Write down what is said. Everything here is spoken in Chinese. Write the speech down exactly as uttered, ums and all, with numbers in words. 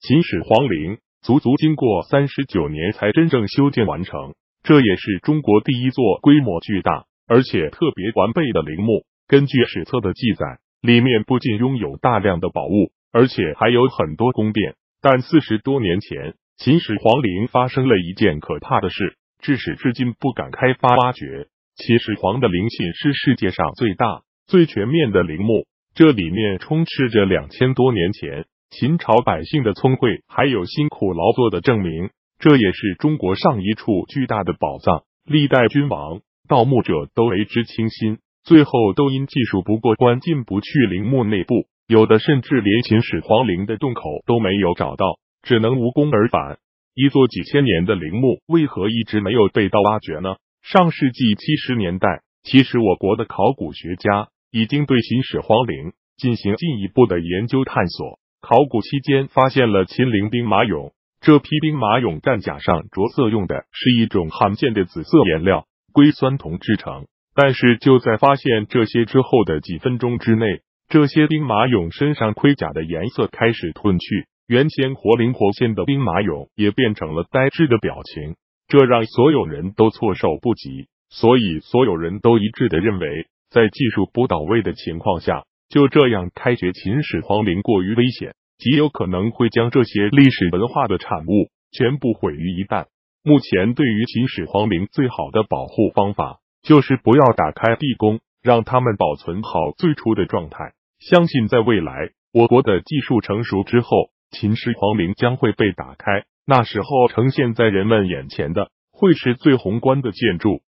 秦始皇陵足足经过三十九年才真正修建完成，这也是中国第一座规模巨大而且特别完备的陵墓。根据史册的记载，里面不仅拥有大量的宝物，而且还有很多宫殿。但四十多年前，秦始皇陵发生了一件可怕的事，致使至今不敢开发挖掘。秦始皇的陵寝是世界上最大、最全面的陵墓，这里面充斥着两千多年前秦朝百姓的聪慧还有辛苦劳作的证明，这也是中国上一处巨大的宝藏。历代君王、盗墓者都为之倾心，最后都因技术不过关进不去陵墓内部，有的甚至连秦始皇陵的洞口都没有找到，只能无功而返。一座几千年的陵墓为何一直没有被到挖掘呢？上世纪七十年代，其实我国的考古学家已经对秦始皇陵进行进一步的研究探索。考古期间发现了秦陵兵马俑，这批兵马俑战甲上着色用的是一种罕见的紫色颜料，硅酸铜制成。但是就在发现这些之后的几分钟之内，这些兵马俑身上盔甲的颜色开始褪去，原先活灵活现的兵马俑也变成了呆滞的表情，这让所有人都措手不及。所以所有人都一致的认为，在技术不到位的情况下，就这样开掘秦始皇陵过于危险，极有可能会将这些历史文化的产物全部毁于一旦。目前对于秦始皇陵最好的保护方法，就是不要打开地宫，让他们保存好最初的状态。相信在未来，我国的技术成熟之后，秦始皇陵将会被打开，那时候呈现在人们眼前的会是最宏观的建筑。